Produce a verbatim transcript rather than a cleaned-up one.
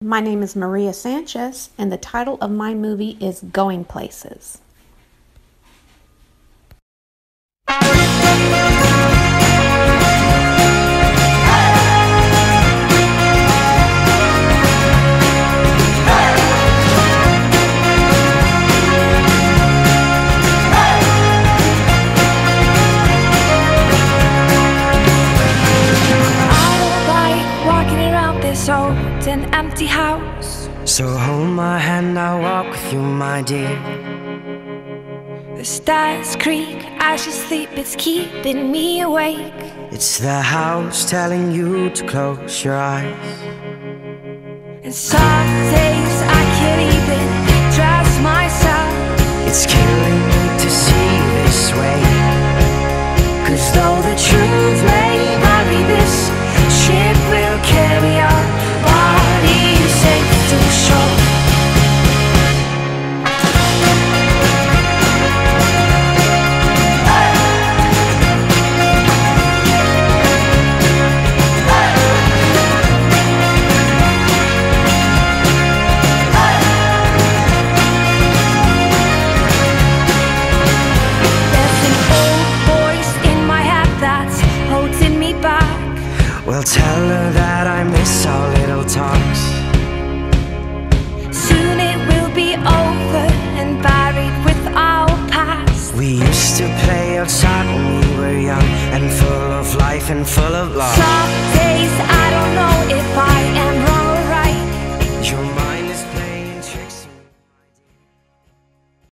My name is Maria Sanchez, and the title of my movie is Going Places. Old and empty house. So hold my hand, I'll walk with you, my dear. The stars creak as you sleep, it's keeping me awake. It's the house telling you to close your eyes. And some days I can't even trust myself. It's killing me to see this way, 'cause though the truth may vary, this ship will carry our bodies safe to shore. Well, tell her that I miss our little talks. Soon it will be over and buried with our past. We used to play outside when we were young and full of life and full of love. Some